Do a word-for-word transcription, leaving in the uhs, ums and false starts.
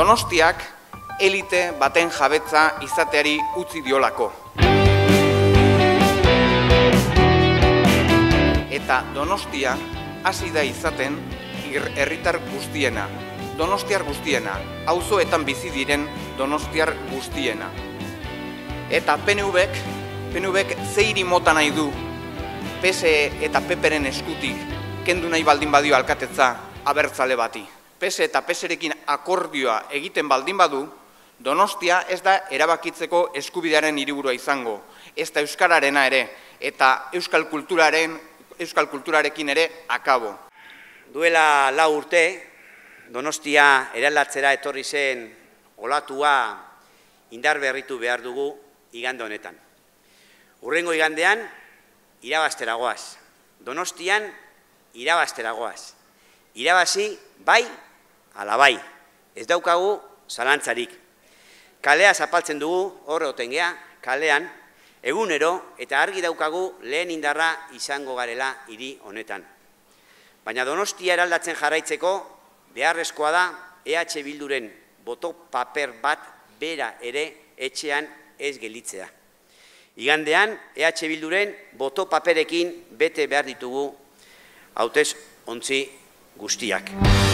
Donostiak elite baten jabetza izateari utzi diolako. Eta Donostia hasi da izaten herritar guztiena, donostiar guztiena, auzoetan bizi diren donostiar guztiena. Eta P N Vk, P N Vk zeiri mota nahi du P S E eta P Pren eskutik kendu nahi baldin badio alkatetza abertzale bati. P S eta P Srekin akordioa egiten baldin badu, Donostia ez da erabakitzeko eskubidearen hiriburua izango, ez da euskararena ere, eta euskal kulturaren, euskal kulturarekin ere akabo. Duela lau urte, Donostia eraldatzera etorri zen olatua indar berritu behar dugu igande honetan. Hurrengo igandean, irabaztera goaz. Donostian, irabaztera goaz. Irabazi, bai, ala bai. Ez daukagu zalantzarik. Kalea zapaltzen dugu, hor otengea, kalean, egunero eta argi daukagu lehen indarra izango garela hiri honetan. Baina Donostia eraldatzen jarraitzeko, beharrezkoa da E H Bilduren boto paper bat bera ere etxean ez gelditzea. Igandean, E H Bilduren boto paperekin bete behar ditugu hautez ontzi guztiak.